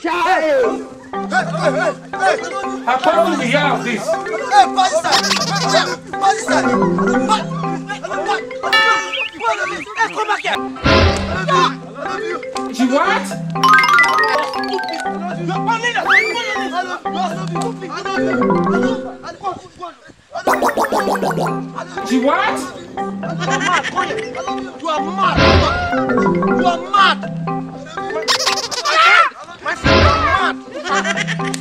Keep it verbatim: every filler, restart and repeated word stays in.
Child! Hey, hey, hey, hey! How far do we have this? Hey, pass this side! Pass this side! Pass! Hey, come back here! I love you! She what? You're one leader! I love you! I love you! I love you! She what? You are mad! You are mad! You are mad! My friend, you are mad!